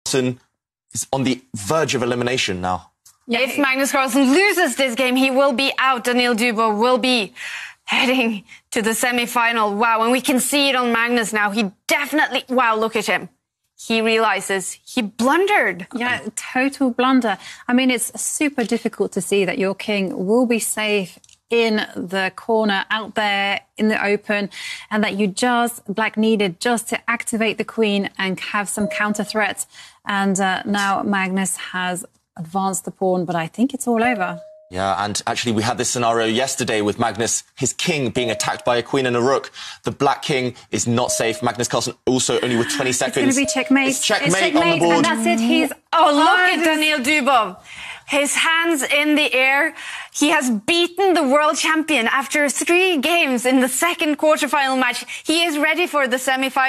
Carlsen is on the verge of elimination now. Yeah, if Magnus Carlsen loses this game, he will be out. Daniil Dubov will be heading to the semi-final. Wow, and we can see it on Magnus now. He definitely... Wow, look at him. He realizes he blundered. Yeah, total blunder. I mean, it's super difficult to see that your king will be safe in the corner out there in the open, and that Black needed just to activate the queen and have some counter threats. And now Magnus has advanced the pawn, but I think it's all over. Yeah, and actually we had this scenario yesterday with Magnus, his king, being attacked by a queen and a rook. The black king is not safe. Magnus Carlsen also only with 20 seconds. It's going to be checkmate. It's checkmate on the board. And that's it. He's... Oh, look at Daniil Dubov. His hands in the air. He has beaten the world champion after 3 games in the second quarterfinal match. He is ready for the semi-final.